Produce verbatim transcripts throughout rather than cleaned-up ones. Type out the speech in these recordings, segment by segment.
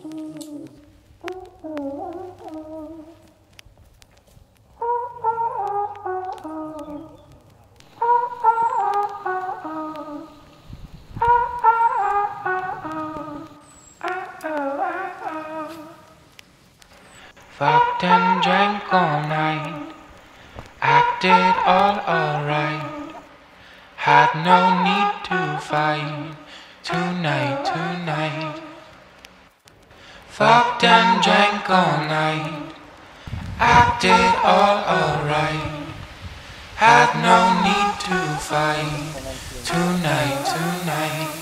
Fucked and drank all night, acted all alright. Had no need to fight tonight, tonight. Fucked and drank all night, acted all alright. Had no need to fight tonight, tonight.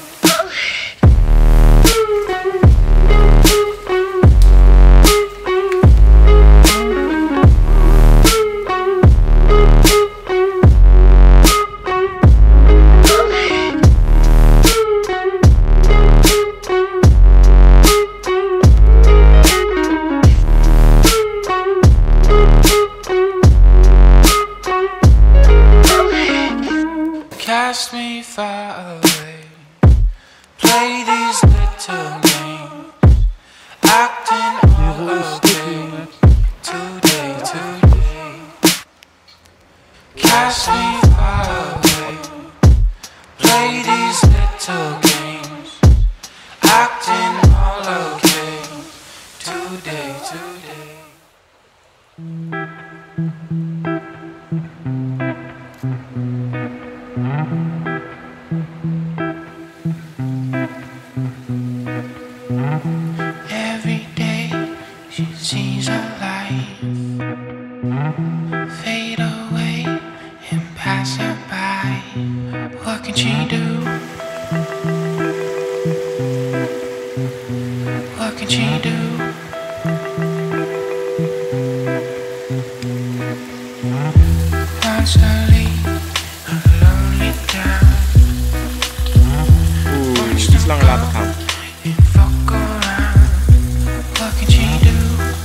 Cast me far away, play these little games, acting all okay, today, today. Cast me far away, play these little games, acting all okay, today, today. Every day she sees her life fade away and pass her by. What can she do? What can she do? Wants to leave a lonely town. Wants to go and fuck around. What can she do?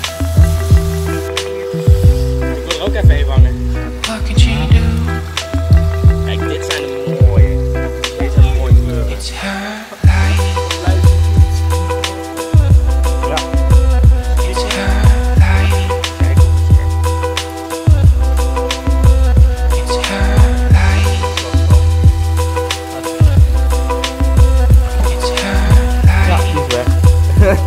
Ik wil ook even even hangen. What can she do? Kijk, dit zijn de mooie. Dit zijn de mooie kleuren. It's her life. Ja. It's her life. Kijk. It's her life. It's her life. Ja, die is weg.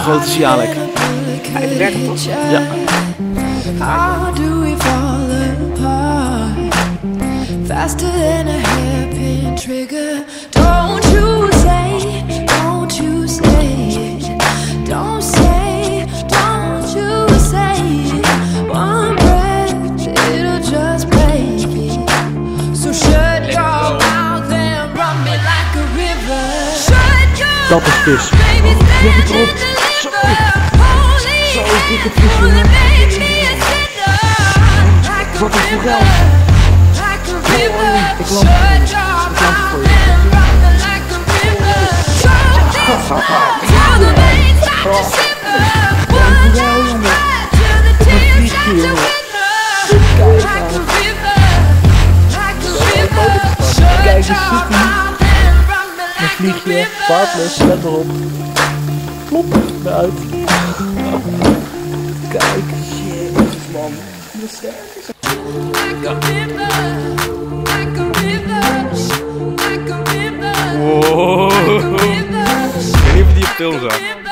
groot is die Alek? vijfendertig toch? Ja. How do we fall apart? Faster than a hairpin trigger. Don't you say, don't you say it. Don't say, don't you say it. One breath, it'll just break it. So shut your mouth and run me like a river. Shut your Dat is vis. baby, Leg het stand erop. and Zo. deliver. Holy Zo, hell, dikke vis, wanna jongen. make me a sinner. Like a Wat een river, forel. like a river. Ik land Shut voor je. your Ik land voor mouth je. and run me like a river. Shut this world till the veins start to shiver. One drop right till the tears start to wither. Like a river, like a river. Kijk, Shut daar your zit hij. mouth and run me Een like a vliegje, river. vaartless, let erop. Plop, eruit. Kijk, jezus man. De sterk. Like a river, like a river, like a river. Wow. Like a river. Ik weet niet of je die op film zag. River.